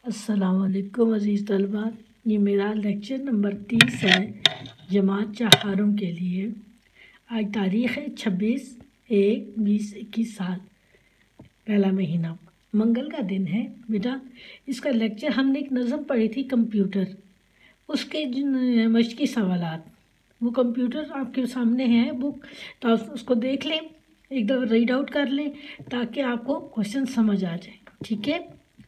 السلام علیکم عزیز طلباء، یہ میرا لیکچر نمبر 30 ہے جماعت چہارم کے لیے۔ آج تاریخ ہے 26/1/2021 سال، پہلا مہینہ، منگل کا دن ہے۔ بیٹا اس کا لیکچر ہم نے ایک نظم پڑھی تھی کمپیوٹر، اس کے مشقی سوالات، وہ کمپیوٹر آپ کے سامنے ہے بک، تو آپ اس کو دیکھ لیں، ایک دفعہ ریڈ آؤٹ کر لیں تاکہ آپ کو کوشچن سمجھ آ جائے، ٹھیک ہے۔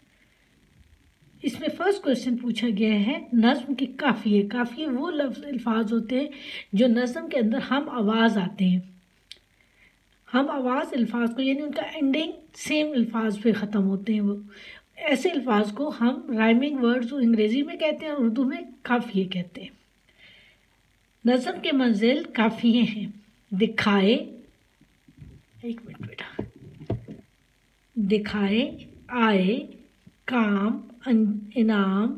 اس میں فرسٹ کوشچن پوچھا گیا ہے نظم کی قافیے۔ قافیے وہ الفاظ ہوتے ہیں جو نظم کے اندر ہم آواز آتے ہیں، ہم آواز الفاظ کو، یعنی ان کا اینڈنگ سیم الفاظ پہ ختم ہوتے ہیں، وہ ایسے الفاظ کو ہم رائمنگ ورڈز انگریزی میں کہتے ہیں اور اردو میں قافیے کہتے ہیں۔ نظم کے منزل قافیے ہیں، دکھائے، ایک منٹ بیٹا، دکھائے، آئے، کام، انعام،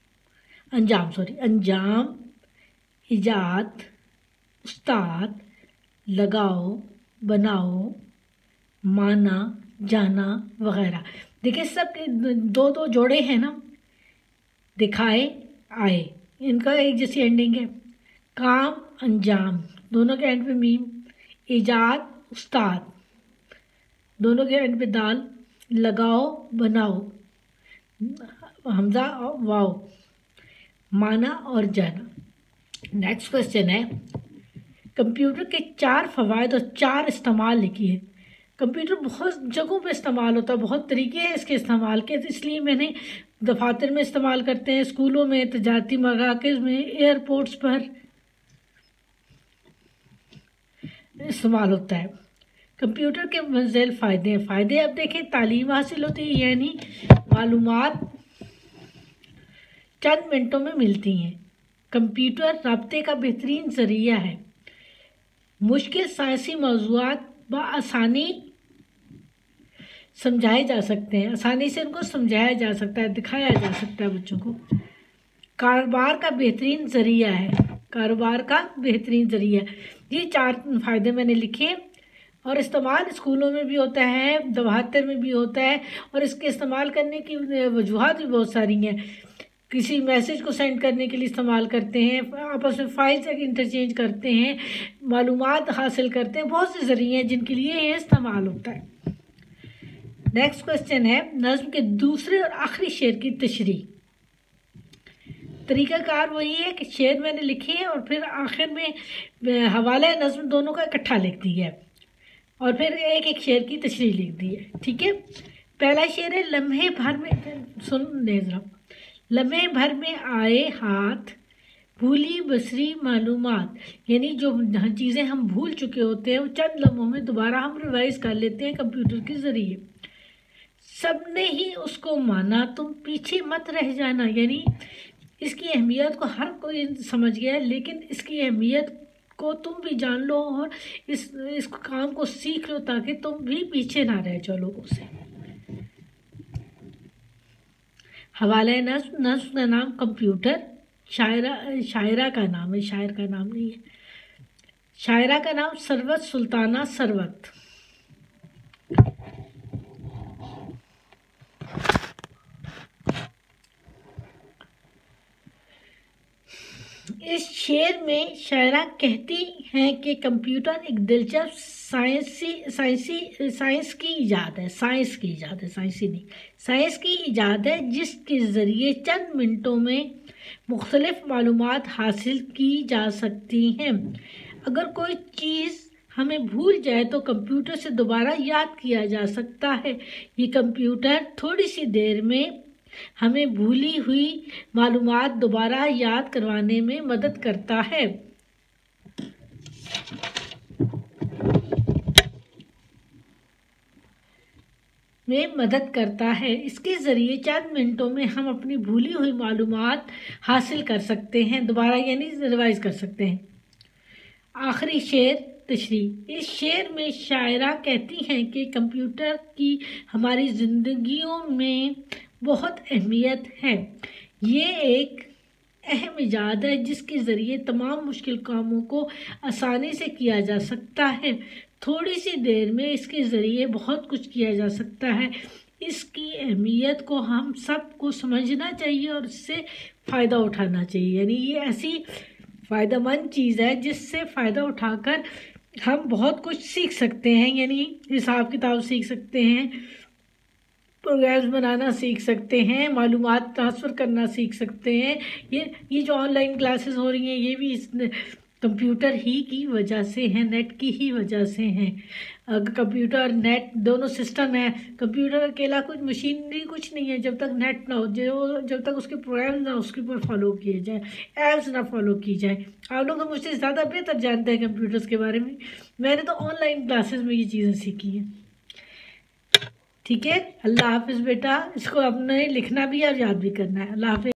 انجام، ایجاد، استاد، لگاؤ، بناؤ، مانا، جانا وغیرہ۔ دیکھیں سب کے دو دو جوڑے ہیں نا، دکھائے، آئے، ان کا ایک جیسی اینڈنگ ہے، کام، انجام، دونوں کے اینڈ پہ میم، ایجاد، استاد، دونوں کے اینڈ پہ دال، لگاؤ، بناؤ، حمزہ اور واو، مانا اور جانا۔ نیکسٹ کوشچن ہے کمپیوٹر کے 4 فوائد اور 4 استعمال لکھیے۔ کمپیوٹر بہت جگہوں پہ استعمال ہوتا ہے، بہت طریقے ہیں اس کے استعمال کے، اس لیے میں نے دفاتر میں استعمال کرتے ہیں، اسکولوں میں، تجارتی مراکز میں، ایئرپورٹس پر استعمال ہوتا ہے۔ کمپیوٹر کے منزل فائدے ہیں۔ فائدے اب دیکھیں، تعلیم حاصل ہوتی ہے، یعنی معلومات چند منٹوں میں ملتی ہیں۔ کمپیوٹر رابطے کا بہترین ذریعہ ہے۔ مشکل سائنسی موضوعات بآسانی سمجھائے جا سکتے ہیں، آسانی سے ان کو سمجھایا جا سکتا ہے، دکھایا جا سکتا ہے بچوں کو۔ کاروبار کا بہترین ذریعہ ہے، کاروبار کا بہترین ذریعہ۔ یہ 4 فائدے میں نے لکھے، اور استعمال اسکولوں میں بھی ہوتا ہے، دفاتر میں بھی ہوتا ہے، اور اس کے استعمال کرنے کی وجوہات بھی بہت ساری ہیں۔ کسی میسج کو سینڈ کرنے کے لیے استعمال کرتے ہیں، آپس میں فائلز انٹرچینج کرتے ہیں، معلومات حاصل کرتے ہیں، بہت سے ذریعے ہیں جن کے لیے یہ استعمال ہوتا ہے۔ نیکسٹ کوشچن ہے نظم کے دوسرے اور آخری شعر کی تشریح۔ طریقہ کار وہی ہے کہ شعر میں نے لکھے ہیں اور پھر آخر میں حوالہ نظم دونوں کا اکٹھا لکھ دی ہے، اور پھر ایک ایک شعر کی تشریح لکھ دی ہے، ٹھیک ہے۔ پہلا شعر ہے لمحے بھر میں، سن لیں ذرا، لمحے بھر میں آئے ہاتھ بھولی بصری معلومات، یعنی جو چیزیں ہم بھول چکے ہوتے ہیں وہ چند لمحوں میں دوبارہ ہم ریوائز کر لیتے ہیں کمپیوٹر کے ذریعے۔ سب نے ہی اس کو مانا، تم پیچھے مت رہ جانا، یعنی اس کی اہمیت کو ہر کوئی سمجھ گیا ہے، لیکن اس کی اہمیت کو تم بھی جان لو اور اس کام کو سیکھ لو تاکہ تم بھی پیچھے نہ رہ جاؤ لوگوں سے۔ حوالہ نظم کا نام کمپیوٹر، شاعرہ کا نام ہے، شاعر کا نام نہیں ہے، شاعرہ کا نام ثروت سلطانہ ثروت۔ اس شعر میں شاعرہ کہتی ہیں کہ کمپیوٹر ایک دلچسپ سائنس کی ایجاد ہے، سائنس کی ایجاد ہے جس کے ذریعے چند منٹوں میں مختلف معلومات حاصل کی جا سکتی ہیں۔ اگر کوئی چیز ہمیں بھول جائے تو کمپیوٹر سے دوبارہ یاد کیا جا سکتا ہے۔ یہ کمپیوٹر تھوڑی سی دیر میں ہمیں بھولی ہوئی معلومات دوبارہ یاد کروانے میں مدد کرتا ہے۔ اس کے ذریعے چند منٹوں میں ہم اپنی بھولی ہوئی معلومات حاصل کر سکتے ہیں، دوبارہ یعنی ریوائز کر سکتے ہیں۔ آخری شعر تشریح۔ اس شعر میں شاعرہ کہتی ہیں کہ کمپیوٹر کی ہماری زندگیوں میں بہت اہمیت ہے۔ یہ ایک اہم ایجاد ہے جس کے ذریعے تمام مشکل کاموں کو آسانی سے کیا جا سکتا ہے۔ تھوڑی سی دیر میں اس کے ذریعے بہت کچھ کیا جا سکتا ہے۔ اس کی اہمیت کو ہم سب کو سمجھنا چاہیے اور اس سے فائدہ اٹھانا چاہیے. یعنی یہ ایسی فائدہ مند چیز ہے جس سے فائدہ اٹھا کر ہم بہت کچھ سیکھ سکتے ہیں. یعنی حساب کتاب سیکھ سکتے ہیں، پروگرامز بنانا سیکھ سکتے ہیں، معلومات ٹرانسفر کرنا سیکھ سکتے ہیں. یہ جو آن لائن کلاسز ہو رہی ہیں یہ بھی اس کمپیوٹر ہی کی وجہ سے ہیں، نیٹ کی ہی وجہ سے ہیں. کمپیوٹر نیٹ دونوں سسٹم ہیں. کمپیوٹر اکیلا کچھ مشینری کچھ نہیں ہے جب تک نیٹ نہ ہو، جب تک اس کے پروگرام نہ اس کے اوپر فالو کیے جائیں، ایپس نہ فالو کی جائیں. آپ لوگ تو مجھ سے زیادہ بہتر جانتے ہیں کمپیوٹرز کے بارے میں. میں نے تو آن لائن کلاسز میں یہ چیزیں سیکھی ہیں. ٹھیک ہے، اللہ حافظ بیٹا. اس کو اپنے لکھنا بھی ہے اور یاد بھی کرنا ہے. اللہ حافظ.